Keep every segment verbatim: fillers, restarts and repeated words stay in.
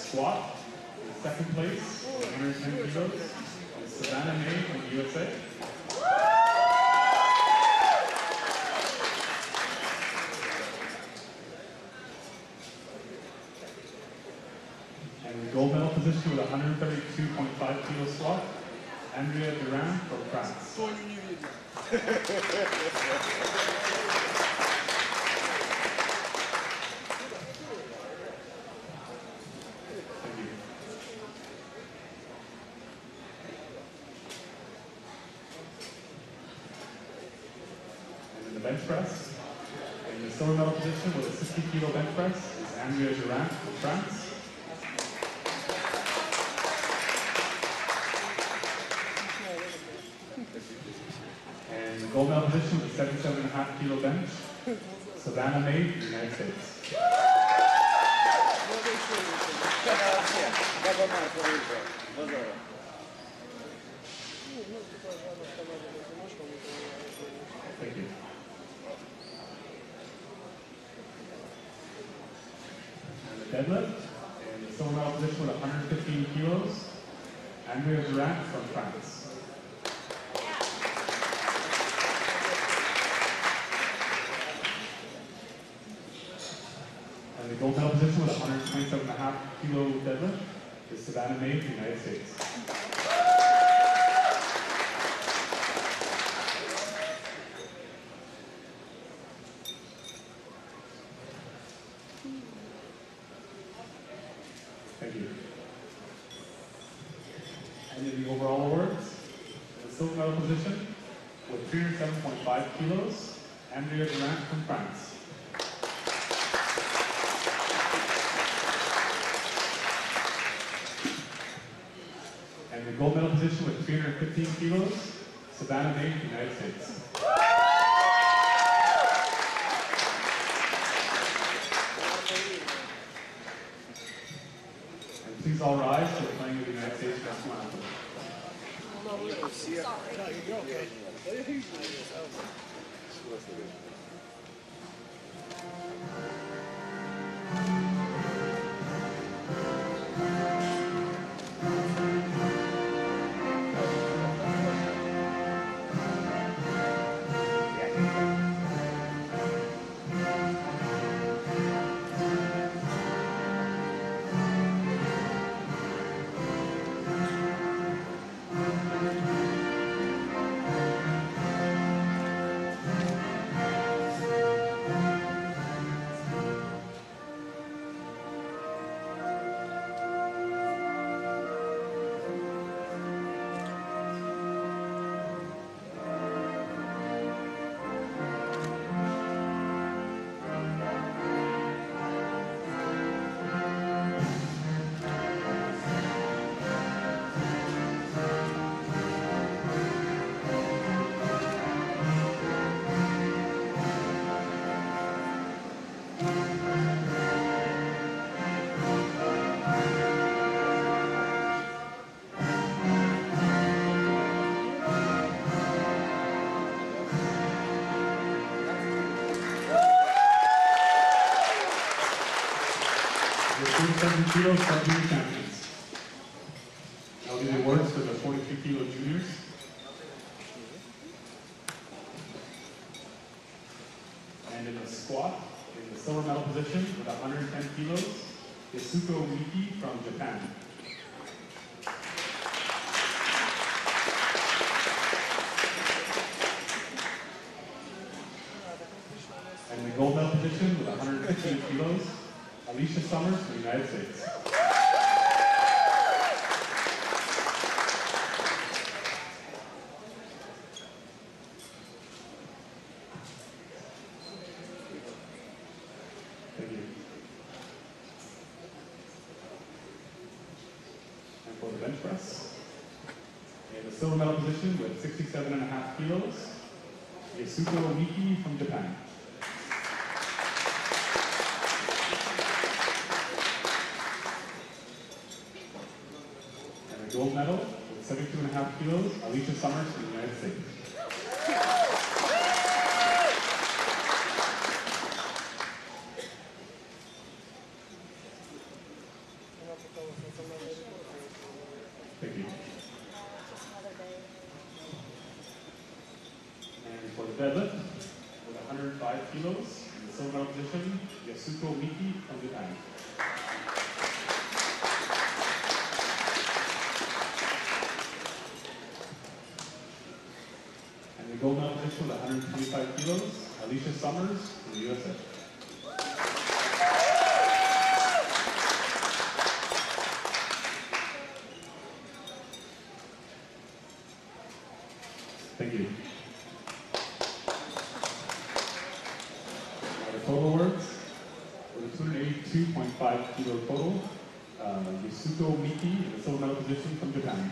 squat, in second place, one hundred ten kilos, is Savannah May from the U S A. And in the gold medal position with one hundred thirty-two point five kilo squat, Andrea Durand from France. Bench press. In the silver medal position with a sixty kilo bench press is Andrea Durand from France. And the gold medal position with a seventy-seven point five kilo bench, Savannah May from the United States. Thank you. Deadlift, in the silver medal position with one hundred fifteen kilos, Andrea Durand from France. And the gold medal position with one hundred twenty-seven point five kilo deadlift is Savannah May from the United States. Thank you. And in the overall awards, in the silver medal position with three hundred seven point five kilos, Andrea Durand from France. And the gold medal position with three hundred fifteen kilos, Savannah May from the United States. Please all rise for playing with the United States national anthem. forty-seven kilo sub-junior champions. I'll give the awards for the forty-two kilo juniors. And in the squat, in the silver medal position with one hundred ten kilos, Yasuko Miki from Japan. And in the gold medal position with one hundred fifteen kilos, Alicia Summers from the United States. Thank you. And for the bench press, in the silver medal position with sixty-seven and a half kilos, Yasuko Miki from Japan. Gold medal with seventy-two and a half kilos, Alicia Summers from the United States. Thank you. And for the deadlift, with one hundred five kilos, in the silver medal position, Yasuko Miki from Japan. And the gold medal position with one hundred twenty-five kilos, Alicia Summers from the U S A. Thank you. Now the total awards, with a two hundred eighty-two point five kilo total, uh, Yasuko Miki in the silver medal position from Japan.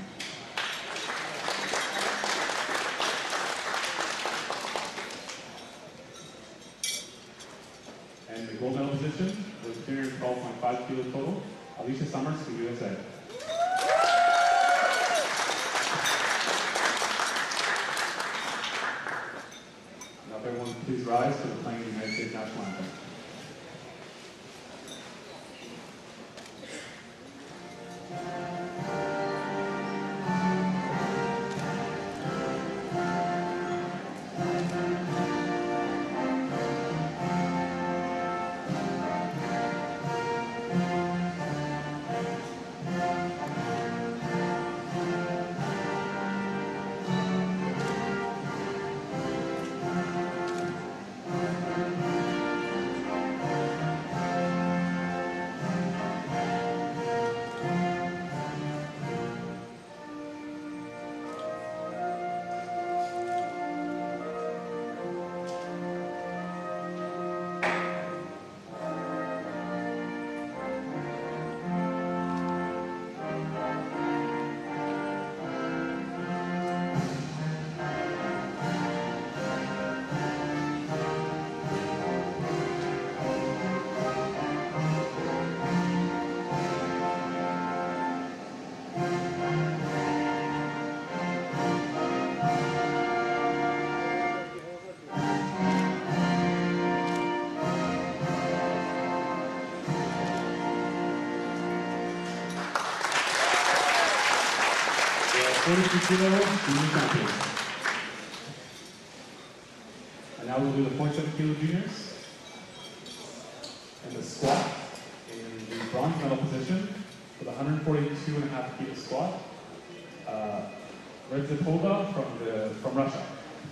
And the gold medal position, with three hundred twelve point five kilo total, Alicia Summers from the U S A. Everyone please rise for the playing of the United States National Anthem. forty-two kilo junior champions. And now we'll do the forty-seven kilo juniors. And the squat in the bronze medal position with one hundred forty-two and a half kilo squat. Uh, Redzipova from the from Russia.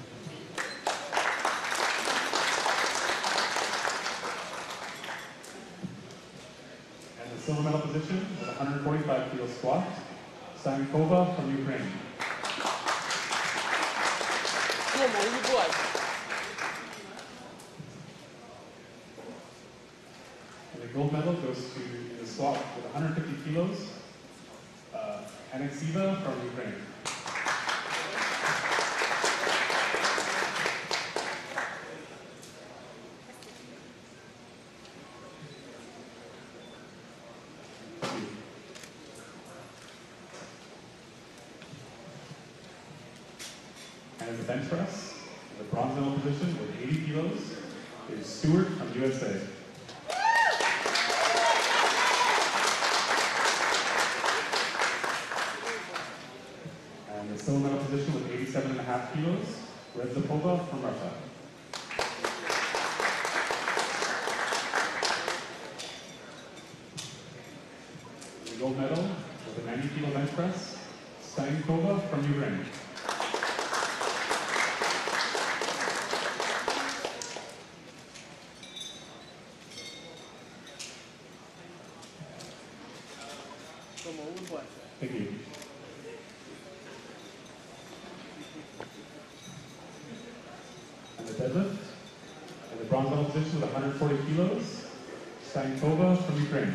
And the silver medal position with one hundred forty-five kilo squat. Sankova from Ukraine. And the gold medal goes to the squat with one hundred fifty kilos, uh, Alexieva from Ukraine. And the bench press, the bronze medal position with eighty kilos, is Stewart from U S A. And the silver medal position with eighty-seven and a half kilos, Redzipova from Russia. The gold medal with a ninety kilo bench press, Stankova from Ukraine. Thank you. And the deadlift, and the bronze medal position with one hundred forty kilos, Stankova from Ukraine.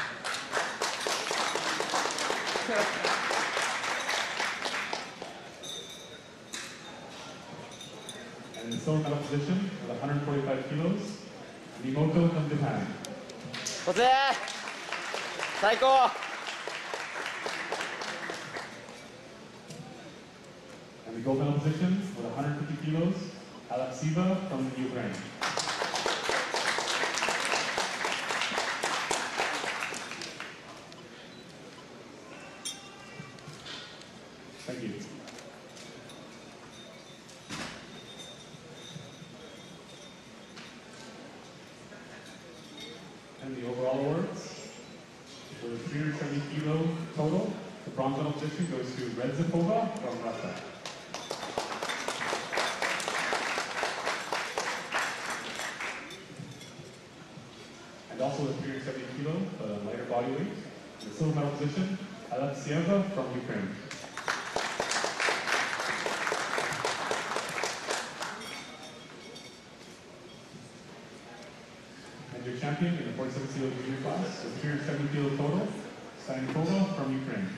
And the silver medal position with one hundred forty-five kilos, Mimoto from Japan. What's that? Psycho! And the gold medal position with one hundred fifty kilos, Alexieva from Ukraine. With a three hundred seventy kilo total, the bronze medal position goes to Redzipova from Russia. And also with three hundred seventy kilo, the lighter body weight, the silver medal position, Alexieva from Ukraine. And your champion in the forty-seven kilo junior class, with three hundred seventy kilo total, Stanikova from Ukraine.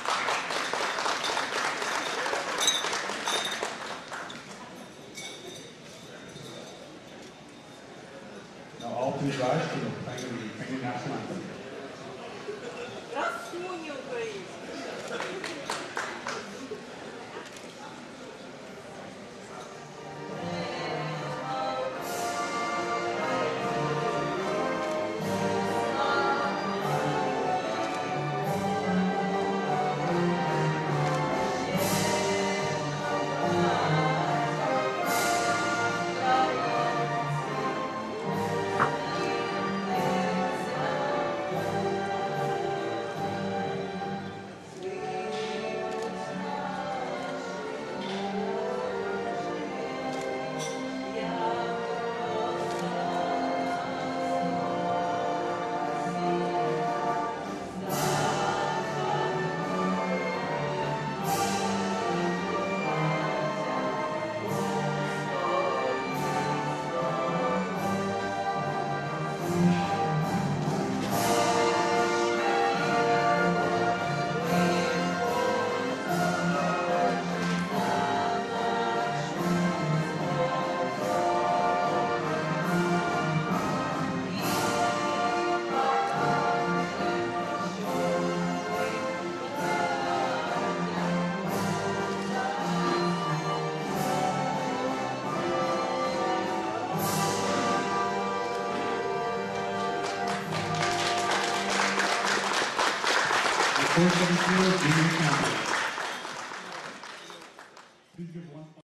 Now all please rise for the playing of the Ukrainian national anthem. Красуня українська. forty-seven kilo junior champion. Please give one.